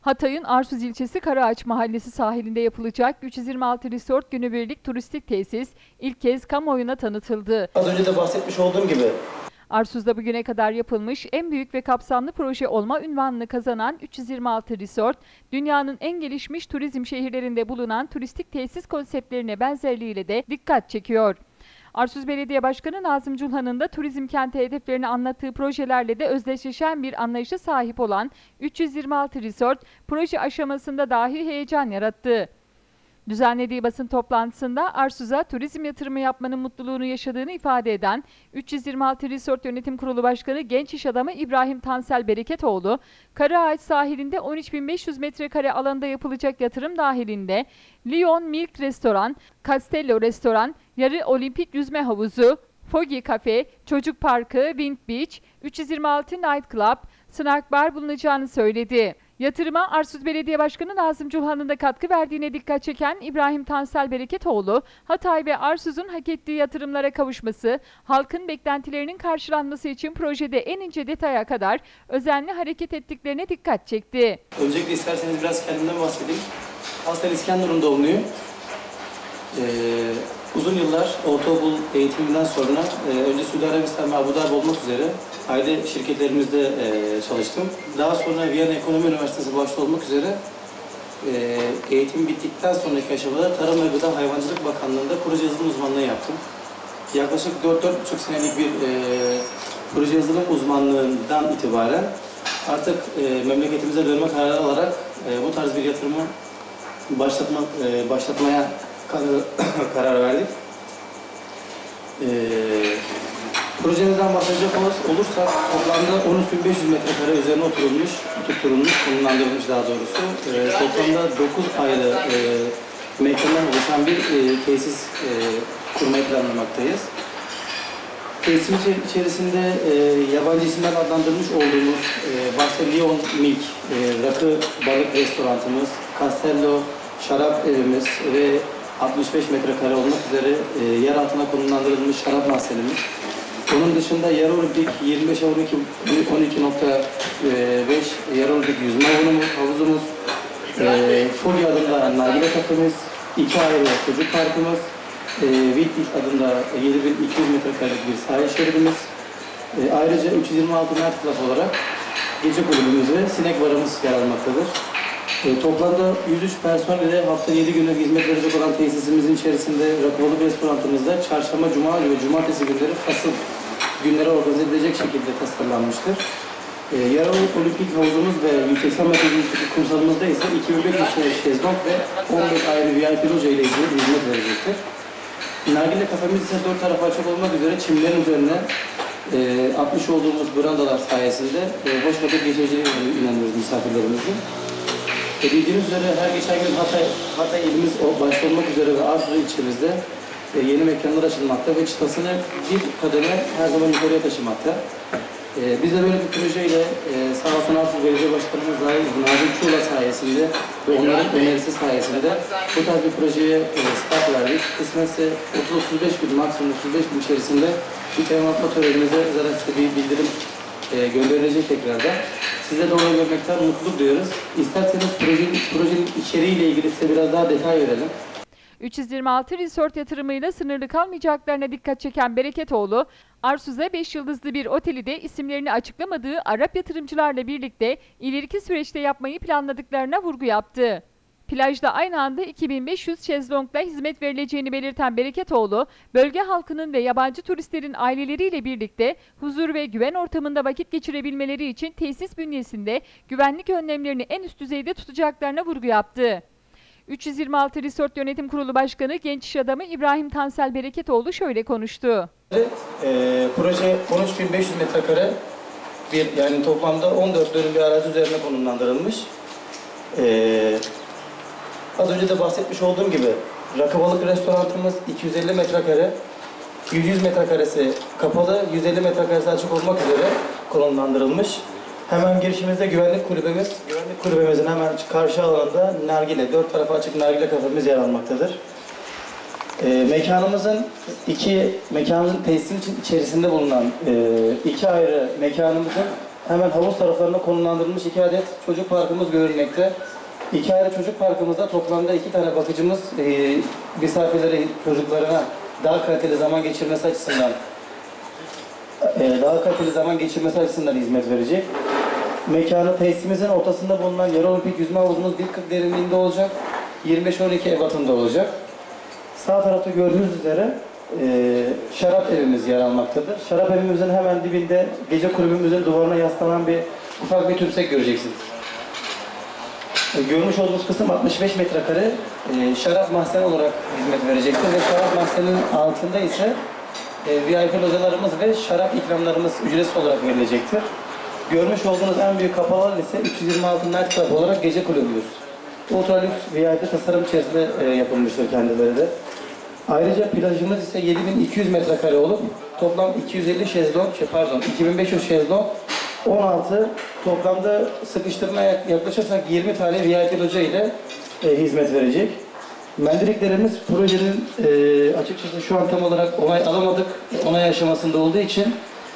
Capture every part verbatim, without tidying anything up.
Hatay'ın Arsuz ilçesi Karaağaç mahallesi sahilinde yapılacak üç yüz yirmi altı Resort günübirlik turistik tesis ilk kez kamuoyuna tanıtıldı. Az önce de bahsetmiş olduğum gibi Arsuz'da bugüne kadar yapılmış en büyük ve kapsamlı proje olma unvanını kazanan üç yüz yirmi altı Resort, dünyanın en gelişmiş turizm şehirlerinde bulunan turistik tesis konseptlerine benzerliğiyle de dikkat çekiyor. Arsuz Belediye Başkanı Nazım Culhan'ın da turizm kenti hedeflerini anlattığı projelerle de özdeşleşen bir anlayışa sahip olan üç yüz yirmi altı Resort, proje aşamasında dahi heyecan yarattı. Düzenlediği basın toplantısında Arsuz'a turizm yatırımı yapmanın mutluluğunu yaşadığını ifade eden üç yüz yirmi altı Resort Yönetim Kurulu Başkanı Genç İş Adamı İbrahim Tansel Bereketoğlu, Karaağaç sahilinde on üç bin beş yüz metrekare alanda yapılacak yatırım dahilinde Lion Milk Restoran, Castello Restoran, yarı olimpik yüzme havuzu, Foggy Cafe, Çocuk Parkı, Wind Beach, üç yüz yirmi altı Night Club, Snack Bar bulunacağını söyledi. Yatırıma Arsuz Belediye Başkanı Nazım Culhan'ın da katkı verdiğine dikkat çeken İbrahim Tansel Bereketoğlu, Hatay ve Arsuz'un hak ettiği yatırımlara kavuşması, halkın beklentilerinin karşılanması için projede en ince detaya kadar özenli hareket ettiklerine dikkat çekti. Öncelikle isterseniz biraz kendimden bahsedeyim. Aslen İskenderun doğumluyum. Ee, uzun yıllar ortaokul eğitiminden sonra e, önce Suudi Arabistan ve Abu Dhabi olmak üzere aile şirketlerimizde e, çalıştım. Daha sonra Viyana Ekonomi Üniversitesi başta olmak üzere e, eğitim bittikten sonraki aşamada Tarım ve Gıda Hayvancılık Bakanlığı'nda proje yazılım uzmanlığı yaptım. Yaklaşık dört dört buçuk senelik bir e, proje yazılım uzmanlığından itibaren artık e, memleketimize dönme kararı alarak e, bu tarz bir yatırımı başlatma, e, başlatmaya karar, karar verdik. E, projemizden bahsedecek olursak toplamda on üç bin beş yüz metrekare üzerine oturulmuş, tutturulmuş, konumlandırılmış daha doğrusu. E, toplamda dokuz ayrı e, mekandan oluşan bir e, tesis e, kurmayı planlamaktayız. Tesisin içerisinde e, yabancı isimler adlandırmış olduğumuz e, başta Lion Milk, e, rakı balık restoranımız, Castello şarap evimiz ve altmış beş metrekare olmak üzere e, yer altına konumlandırılmış şarap mahzenimiz. Onun dışında yarı olimpik yirmi beş on iki nokta beş yarı olimpik yüzme havuzumuz, e, Foggy adında nargile kafemiz, iki ayrı çocuk parkımız, e, Wind Beach adında yedi bin iki yüz metrekarelik bir sahil şeridimiz, e, ayrıca üç yüz yirmi altı Night Club olarak gece kulübümüz ve sinek barımız yer almaktadır. E, toplamda yüz üç personel ile hafta yedi günü hizmet verecek olan tesisimizin içerisinde rakı balık restoranımızda çarşamba, cuma ve cumartesi günleri fasıl günlere organize edilecek şekilde tasarlanmıştır. E, yarı olimpik havuzumuz ve yüz seksen metrelik kumsalımızda ise iki bin beş yüz şezlong ve on beş ayrı V I P loja ile ilgili hizmet verecektir. Nargile kafemiz ise dört tarafı açık olmak üzere çimlerin üzerine e, atmış olduğumuz brandalar sayesinde e, hoş vakit geçireceğine inanıyoruz misafirlerimizin. E, bildiğiniz üzere her geçen gün Hatay, Hatay ilimiz başta olmak üzere ve Arsuz ilçemizde e, yeni mekanlar açılmakta ve çıtasını bir kademe her zaman yukarıya taşımakta. E, biz de böyle bir projeyle e, sağ olsun Arsuz Belediye Başkanımız Nazım Çuğla sayesinde ve onların önerisi sayesinde bu tarz bir projeye e, start verdik. Kısmetse otuz otuz beş gün, maksimum otuz beş gün içerisinde bir tematik törenimize zaten size bir bildirim e, gönderilecek tekrardan. Size de onu görmekten mutluluk duyuyoruz. İsterseniz projenin, projenin içeriğiyle ilgili size biraz daha detay verelim. üç yüz yirmi altı Resort yatırımıyla sınırlı kalmayacaklarına dikkat çeken Bereketoğlu, Arsuz'a beş yıldızlı bir oteli de isimlerini açıklamadığı Arap yatırımcılarla birlikte ileriki süreçte yapmayı planladıklarına vurgu yaptı. Plajda aynı anda iki bin beş yüz şezlongla hizmet verileceğini belirten Bereketoğlu, bölge halkının ve yabancı turistlerin aileleriyle birlikte huzur ve güven ortamında vakit geçirebilmeleri için tesis bünyesinde güvenlik önlemlerini en üst düzeyde tutacaklarına vurgu yaptı. üç yüz yirmi altı Resort Yönetim Kurulu Başkanı Genç İş Adamı İbrahim Tansel Bereketoğlu şöyle konuştu. Evet, e, proje on üç bin beş yüz metrekare bir yani toplamda on dört dönüm bir arazi üzerine konumlandırılmış. E, az önce de bahsetmiş olduğum gibi rakı balık restoranımız iki yüz elli metrekare, yüz metrekaresi kapalı, yüz elli metrekaresi açık olmak üzere konumlandırılmış. Hemen girişimizde güvenlik kulübemiz, güvenlik kulübemizin hemen karşı alanında nargile, dört tarafa açık nargile kafemiz yer almaktadır. E, mekanımızın iki, mekanın tesisin içerisinde bulunan e, iki ayrı mekanımızın hemen havuz taraflarına konumlandırılmış iki adet çocuk parkımız görülmekte. İki ayrı çocuk parkımızda toplamda iki tane bakıcımız e, misafirleri, çocuklarına daha kaliteli zaman geçirmesi açısından e, daha kaliteli zaman geçirmesi açısından hizmet verecek. Mekanı tesisimizin ortasında bulunan yarı olimpik yüzme havuzumuz bir kırk derinliğinde olacak. yirmi beş on iki ebatında olacak. Sağ tarafta gördüğünüz üzere e, şarap evimiz yer almaktadır. Şarap evimizin hemen dibinde gece kulübümüzün duvarına yaslanan bir ufak bir tümsek göreceksiniz. E, görmüş olduğunuz kısım altmış beş metrekare e, şarap mahzeni olarak hizmet verecektir ve şarap mahzeninin altında ise e, V I P localarımız ve şarap ikramlarımız ücretsiz olarak verilecektir. Görmüş olduğunuz en büyük kapalı alan ise üç yüz yirmi altı Night Club olarak gece kulübümüz. Ultra lüks V I P tasarım içerisinde e, yapılmıştır kendileri de. Ayrıca plajımız ise yedi bin iki yüz metrekare olup toplam iki yüz elli şezlong, şey pardon iki bin beş yüz şezlong, on altı toplamda sıkıştırmaya yaklaşırsak yirmi tane V I P loca ile e, hizmet verecek. Mendiriklerimiz projenin e, açıkçası şu an tam olarak onay alamadık. Onay aşamasında olduğu için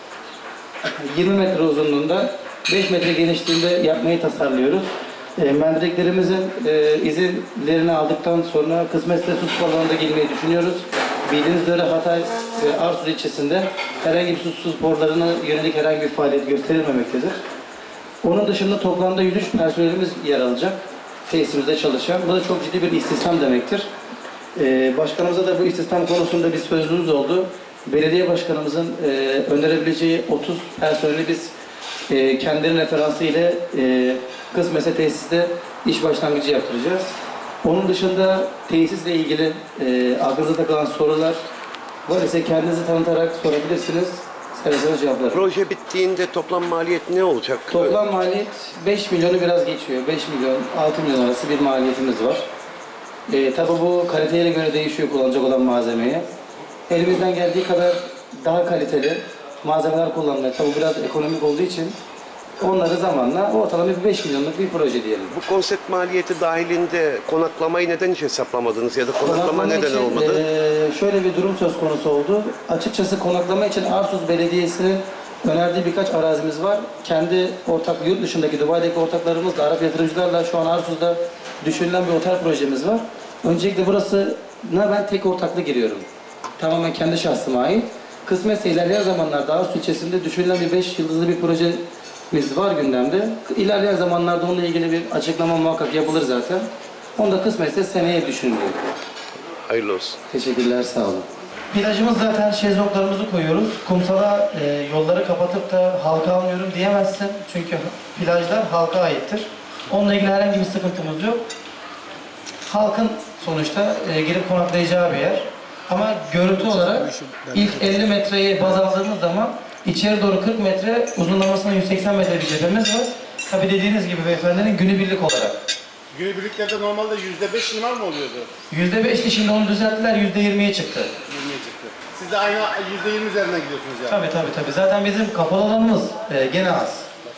yirmi metre uzunluğunda, beş metre genişliğinde yapmayı tasarlıyoruz. E, mendireklerimizin e, izinlerini aldıktan sonra kısmetse su sporlarına girmeyi düşünüyoruz. Bildiğiniz üzere Hatay ve Arsuz ilçesinde herhangi bir su sporlarına yönelik herhangi bir faaliyet gösterilmemektedir. Onun dışında toplamda yüz üç personelimiz yer alacak tesisimizde çalışan. Bu da çok ciddi bir istihdam demektir. E, başkanımıza da bu istihdam konusunda bir sözümüz oldu. Belediye başkanımızın e, önerebileceği otuz personeli biz e, kendilerinin referansı ile e, kısmetse tesiste iş başlangıcı yaptıracağız. Onun dışında tesisle ilgili e, aklınıza takılan sorular var ise kendinizi tanıtarak sorabilirsiniz. Seve seve cevaplarım. Proje bittiğinde toplam maliyet ne olacak? Toplam maliyet beş milyonu biraz geçiyor. beş milyon, altı milyon arası bir maliyetimiz var. E, tabi bu kaliteye göre değişiyor kullanacak olan malzemeye. Elimizden geldiği kadar daha kaliteli malzemeler kullanmaya, tabi biraz ekonomik olduğu için onları zamanla ortalama bir beş milyonluk bir proje diyelim. Bu konsept maliyeti dahilinde konaklamayı neden hiç hesaplamadınız ya da konaklama, Konaklama neden için, olmadı? E, şöyle bir durum söz konusu oldu. Açıkçası konaklama için Arsuz Belediyesi'nin önerdiği birkaç arazimiz var. Kendi ortak, yurt dışındaki Dubai'deki ortaklarımızla, Arap yatırımcılarla şu an Arsuz'da düşünülen bir otel projemiz var. Öncelikle burasına ben tek ortaklı giriyorum. Tamamen kendi şahsıma ait. Kısmetse ilerleyen zamanlarda Arsuz ilçesinde düşünülen bir beş yıldızlı bir projemiz var gündemde. İlerleyen zamanlarda onunla ilgili bir açıklama muhakkak yapılır zaten. Onu da kısmetse seneye düşünülüyor. Hayırlı olsun. Teşekkürler, sağ olun. Plajımız zaten şezlonglarımızı koyuyoruz. Kumsala e, yolları kapatıp da halka almıyorum diyemezsin. Çünkü plajlar halka aittir. Onunla ilgili herhangi bir sıkıntımız yok. Halkın sonuçta e, girip konaklayacağı bir yer. Ama görüntü olarak ilk elli metreyi baz aldığımız zaman içeri doğru kırk metre, uzunlamasına yüz seksen metre bir cephemiz var. Tabi dediğiniz gibi beyefendinin günübirlik olarak. Günübirliklerde normalde yüzde beş liman mı oluyordu? yüzde beşti, şimdi onu düzelttiler, yüzde yirmiye çıktı. yirmiye çıktı. Siz de aynı yüzde yirmi üzerinden gidiyorsunuz yani. Tabii tabii tabii. Zaten bizim kapalı alanımız e, gene az.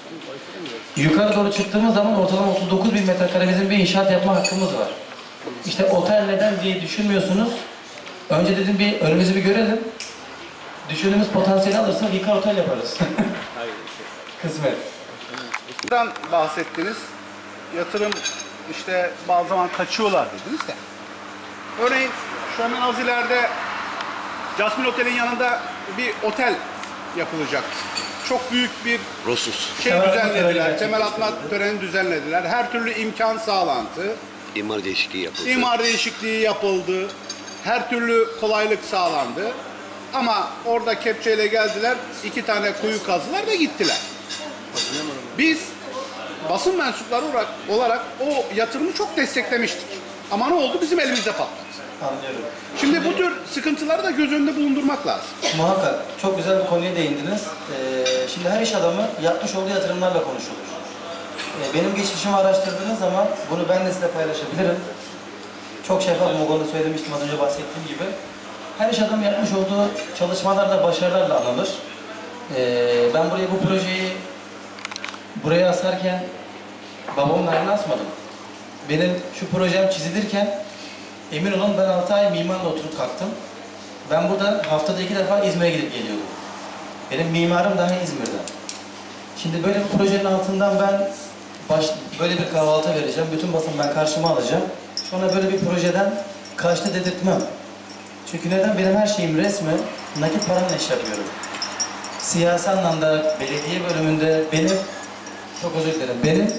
Yukarı doğru çıktığımız zaman ortalama otuz dokuz bin metrekare bizim bir inşaat yapma hakkımız var. İşte otel neden diye düşünmüyorsunuz. Önce dedim bir önümüzü bir görelim. Düşündüğümüz potansiyeli alırsak yıkar otel yaparız. Kısmet. Buradan bahsettiniz. Yatırım işte bazı zaman kaçıyorlar dediniz de. Örneğin şu hemen az ileride Jasmine Otel'in yanında bir otel yapılacak. Çok büyük bir Rosus. şey Temel atma düzenlediler. töreni Temel atma töreni düzenlediler. Her türlü imkan sağlandı. İmar değişikliği yapıldı. İmar değişikliği yapıldı. Her türlü kolaylık sağlandı. Ama orada kepçeyle geldiler, iki tane kuyu kazdılar ve gittiler. Biz basın mensupları olarak, olarak o yatırımı çok desteklemiştik. Ama ne oldu? Bizim elimizde patladı. Anlıyorum. Şimdi bu tür sıkıntıları da göz önünde bulundurmak lazım. Muhakkak. Çok güzel bir konuya değindiniz. Ee, şimdi her iş adamı yapmış olduğu yatırımlarla konuşulur. Ee, benim geçmişimi araştırdığınız zaman bunu ben de size paylaşabilirim. Çok şeffaf bu konuda söylemiştim az önce bahsettiğim gibi. Her iş adamı yapmış olduğu çalışmalarla, başarılarla anılır. Ee, ben buraya bu projeyi buraya asarken babamın ayağına asmadım. Benim şu projem çizilirken emin olun ben altı ay mimarla oturup kalktım. Ben burada haftada iki defa İzmir'e gidip geliyordum. Benim mimarım daha İzmir'den. Şimdi böyle bir projenin altından ben baş, böyle bir kahvaltı vereceğim. Bütün basın ben karşıma alacağım. Sonra böyle bir projeden kaçtı dedirtmem. Çünkü neden? Benim her şeyim resmi, nakit paramla iş yapıyorum. Siyasi anlamda belediye bölümünde benim, çok özür dilerim, benim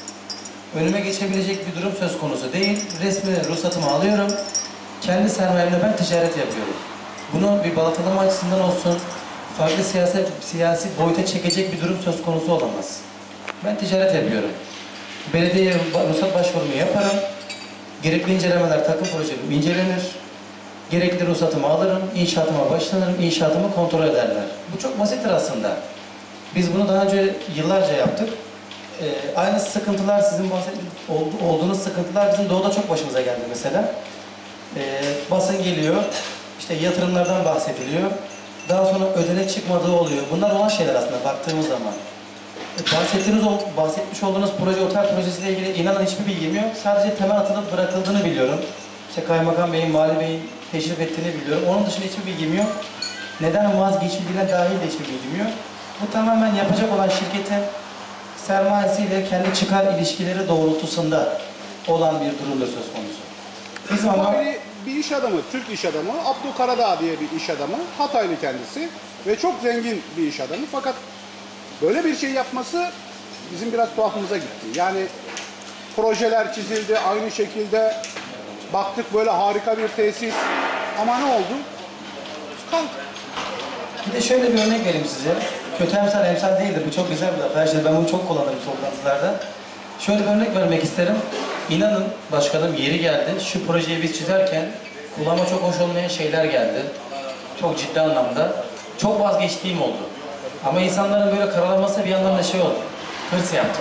önüme geçebilecek bir durum söz konusu değil. Resmi ruhsatımı alıyorum. Kendi sermayemle ben ticaret yapıyorum. Bunu bir baltalama açısından olsun, farklı siyasi, siyasi boyuta çekecek bir durum söz konusu olamaz. Ben ticaret yapıyorum. Belediyeye ruhsat başvurumu yaparım. Gerekli incelemeler, takım projelerim incelenir. Gerekli ruhsatımı alırım, inşaatıma başlanırım, inşaatımı kontrol ederler. Bu çok basittir aslında. Biz bunu daha önce yıllarca yaptık. Ee, aynı sıkıntılar, sizin bahsettiğiniz olduğunuz sıkıntılar bizim doğuda çok başımıza geldi mesela. Ee, basın geliyor, işte yatırımlardan bahsediliyor. Daha sonra ödenek çıkmadığı oluyor. Bunlar olan şeyler aslında baktığımız zaman. Bahsettiğiniz, bahsetmiş olduğunuz proje, otel projesiyle ilgili inanın hiçbir bilgim yok. Sadece temel atılıp bırakıldığını biliyorum. İşte Kaymakam Bey'in, Vali Bey'in teşrif ettiğini biliyorum. Onun dışında hiçbir bilgim yok. Neden vazgeçildiğine dair de hiçbir bilgim yok. Bu tamamen yapacak olan şirketin sermayesiyle kendi çıkar ilişkileri doğrultusunda olan bir durumda söz konusu. Bizim ama... Hataylı bir iş adamı, Türk iş adamı, Abdü Karadağ diye bir iş adamı, Hataylı kendisi ve çok zengin bir iş adamı. Fakat böyle bir şey yapması bizim biraz tuhafımıza gitti. Yani projeler çizildi, aynı şekilde baktık böyle harika bir tesis ama ne oldu? Kaldı. Bir de şöyle bir örnek vereyim size. Kötü emsal emsal değildir. Bu çok güzel bir laf. Her şeyde ben bunu çok kullanırım toplantılarda. Şöyle bir örnek vermek isterim. İnanın başkanım yeri geldi. Şu projeyi biz çizerken kulağıma çok hoş olmayan şeyler geldi. Çok ciddi anlamda. Çok vazgeçtiğim oldu. Ama insanların böyle karalaması bir yandan da şey oldu. Hırs yaptı.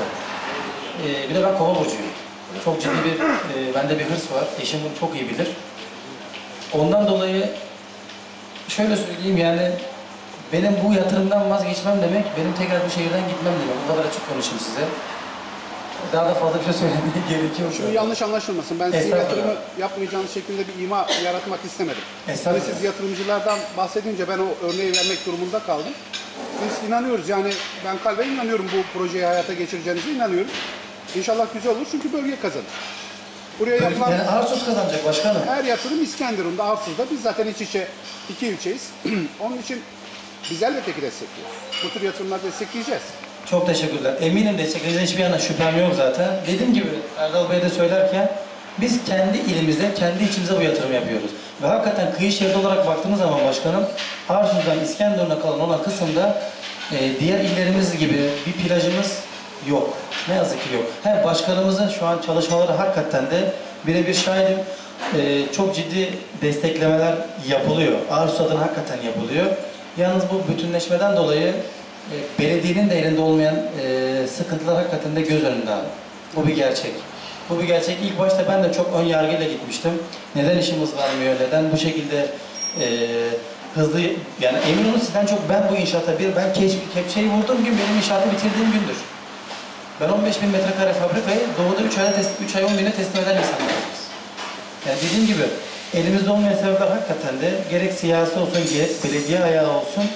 Ee, bir de ben kova burcuyum. Çok ciddi bir, e, bende bir hırs var. Eşim bunu çok iyi bilir. Ondan dolayı şöyle söyleyeyim yani benim bu yatırımdan vazgeçmem demek, benim tekrar bu şehirden gitmem demek. Bu kadar açık konuşayım size. Daha da fazla bir şey söylemeye gerekiyor. Şimdi yanlış anlaşılmasın. Ben sizin yatırımı yapmayacağınız şekilde bir ima yaratmak istemedim. Hani siz yatırımcılardan bahsedince ben o örneği vermek durumunda kaldım. Biz inanıyoruz yani ben kalben inanıyorum bu projeyi hayata geçireceğinize inanıyorum. İnşallah güzel olur çünkü bölge kazanır. Buraya yapılan yani Arsuz kazanacak başkanım. her yatırım İskenderun'da, Arsuz'da. Biz zaten iç içe iki ilçeyiz. Onun için biz elbette ki destekliyoruz. Bu tür yatırımları destekleyeceğiz. Çok teşekkürler. Eminim destekleyeceğiniz hiçbir yana şüphem yok zaten. Dediğim gibi Erdal Bey de söylerken biz kendi ilimize, kendi içimize bu yatırım yapıyoruz. Ve hakikaten kıyı şeridi olarak baktığınız zaman başkanım, Arsuz'dan İskenderun'a kalan olan kısımda e, diğer illerimiz gibi bir plajımız yok. Ne yazık ki yok. Hem başkanımızın şu an çalışmaları hakikaten de birebir şahidim. E, çok ciddi desteklemeler yapılıyor. Arsuz adına hakikaten yapılıyor. Yalnız bu bütünleşmeden dolayı e, belediyenin de elinde olmayan e, sıkıntılar hakikaten de göz önünde abi. Bu bir gerçek. Bu bir gerçek. İlk başta ben de çok ön yargıyla gitmiştim. Neden işimiz varmıyor, neden bu şekilde e, hızlı, yani emin olun sizden çok ben bu inşaata bir, ben kepçeyi vurduğum gün benim inşaatı bitirdiğim gündür. Ben on beş bin metrekare fabrikayı doğuda üç ayda üç ay on güne teslim eden insanlarız biz. Yani dediğim gibi elimizde olmayan sebepler hakikaten de gerek siyasi olsun, gerek belediye ayağı olsun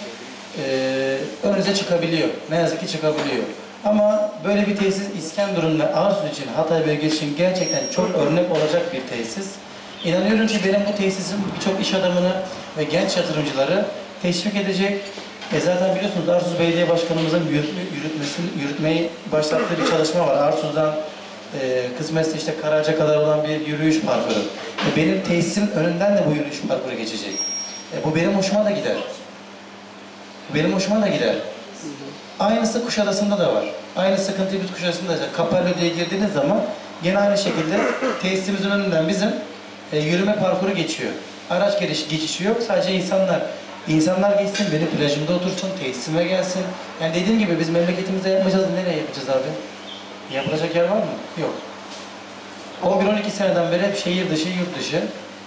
e, önünüze çıkabiliyor. Ne yazık ki çıkabiliyor. Ama böyle bir tesis İskenderun ve Arsuz için, Hatay bölgesi için gerçekten çok örnek olacak bir tesis. İnanıyorum ki benim bu tesisin birçok iş adamını ve genç yatırımcıları teşvik edecek. E zaten biliyorsunuz Arsuz Belediye Başkanımızın yürütme, yürütmesini, yürütmeyi başlattığı bir çalışma var. Arsuz'dan e, kısmetse işte Karaca kadar olan bir yürüyüş parkuru. E, benim tesisimin önünden de bu yürüyüş parkuru geçecek. E, bu benim hoşuma da gider. Benim hoşuma da gider. Aynısı Kuşadası'nda da var. Aynı sıkıntıyı biz Kuşadası'nda da. Kapello diye girdiğiniz zaman gene aynı şekilde tesisimizin önünden bizim e, yürüme parkuru geçiyor. Araç geliş, geçişi yok. Sadece insanlar insanlar geçsin, benim plajımda otursun, tesisime gelsin. Yani dediğim gibi biz memleketimizde yapmayacağız. Nereye yapacağız abi? Yapılacak yer var mı? Yok. on bir on iki seneden beri hep şehir dışı, yurt dışı.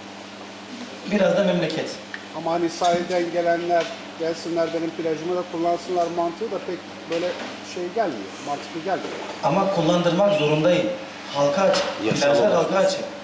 Biraz da memleket. Ama hani sahilden gelenler gelsinler benim plajımı da kullansınlar mantığı da pek böyle şey gelmiyor, mantıklı gelmiyor. Ama kullandırmak zorundayım. Halka açık. Plajlar halka açık.